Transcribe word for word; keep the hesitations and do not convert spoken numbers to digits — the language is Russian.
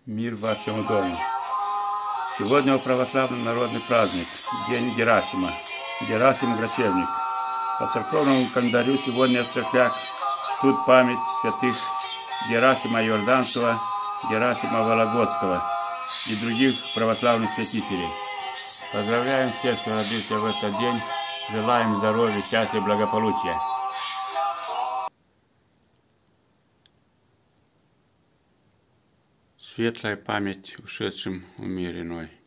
Мир вашему дому. Сегодня у православный народный праздник, День Герасима, Герасим Грачевник. По церковному календарю сегодня в церквях чтут память святых Герасима Иорданского, Герасима Вологодского и других православных святителей. Поздравляем всех, кто родился в этот день, желаем здоровья, счастья и благополучия. Светлая память ушедшим в мир иной.